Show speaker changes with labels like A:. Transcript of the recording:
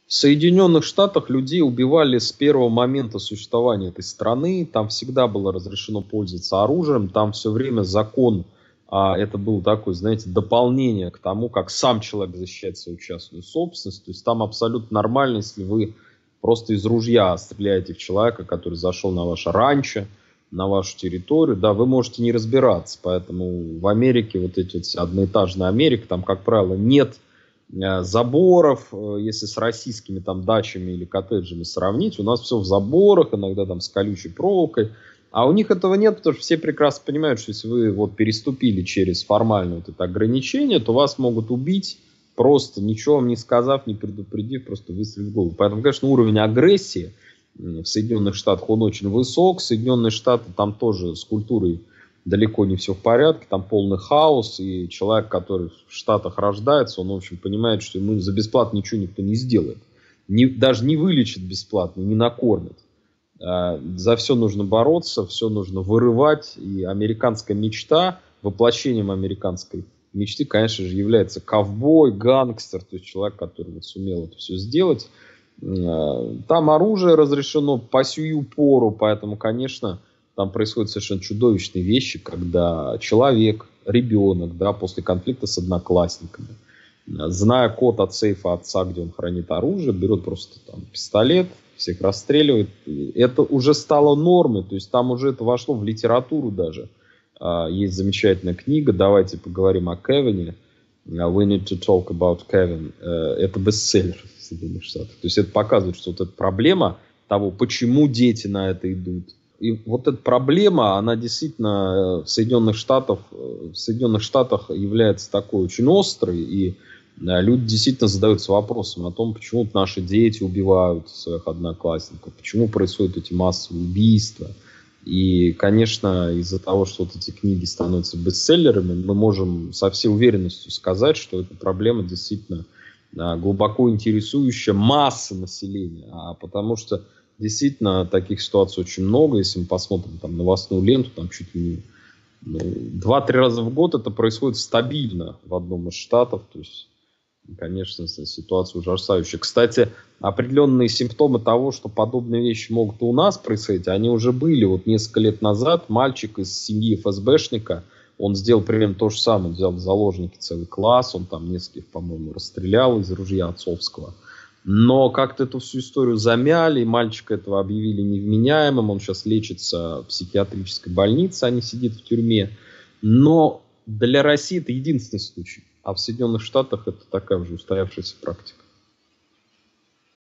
A: В Соединенных Штатах людей убивали с первого момента существования этой страны. Там всегда было разрешено пользоваться оружием. Там все время закон, это было такое, знаете, дополнение к тому, как сам человек защищает свою частную собственность. То есть там абсолютно нормально, если вы просто из ружья стреляете в человека, который зашел на ваше ранчо, на вашу территорию. Да, вы можете не разбираться. Поэтому в Америке, вот эти вот одноэтажная Америка, там, как правило, нет заборов, если с российскими там дачами или коттеджами сравнить, у нас все в заборах, иногда там с колючей проволокой, а у них этого нет, потому что все прекрасно понимают, что если вы вот переступили через формальное вот это ограничение, то вас могут убить, просто ничего вам не сказав, не предупредив, просто выстрелив в голову. Поэтому, конечно, уровень агрессии в Соединенных Штатах, он очень высок. Соединенные Штаты, там тоже с культурой далеко не все в порядке, там полный хаос, и человек, который в Штатах рождается, он, в общем, понимает, что ему за бесплатно ничего никто не сделает. Даже не вылечит бесплатно, не накормит. За все нужно бороться, все нужно вырывать, и американская мечта, воплощением американской мечты, конечно же, является ковбой, гангстер, то есть человек, который вот сумел это все сделать. Там оружие разрешено по сию пору, поэтому, конечно, там происходят совершенно чудовищные вещи, когда человек, ребенок, да, после конфликта с одноклассниками, зная код от сейфа отца, где он хранит оружие, берет просто там пистолет, всех расстреливает. Это уже стало нормой, то есть там уже это вошло в литературу даже. Есть замечательная книга, давайте поговорим о Кевине. We need to talk about Kevin. Это бестселлер в Соединенных Штатах. То есть это показывает, что вот эта проблема того, почему дети на это идут. И вот эта проблема, она действительно в Соединенных Штатах является такой очень острой, и люди действительно задаются вопросом о том, почему наши дети убивают своих одноклассников, почему происходят эти массовые убийства. И, конечно, из-за того, что вот эти книги становятся бестселлерами, мы можем со всей уверенностью сказать, что эта проблема действительно глубоко интересующая массы населения. Потому что действительно таких ситуаций очень много. Если мы посмотрим там новостную ленту, там чуть ли не 2-3 раза в год это происходит стабильно в одном из штатов. То есть, конечно, ситуация ужасающая. Кстати, определенные симптомы того, что подобные вещи могут и у нас происходить, они уже были. Вот несколько лет назад мальчик из семьи ФСБшника, он сделал примерно то же самое. Он взял в заложники целый класс, он там нескольких, по-моему, расстрелял из ружья отцовского. Но как-то эту всю историю замяли, и мальчика этого объявили невменяемым. Он сейчас лечится в психиатрической больнице, а не сидит в тюрьме. Но для России это единственный случай. А в Соединенных Штатах это такая уже устоявшаяся практика.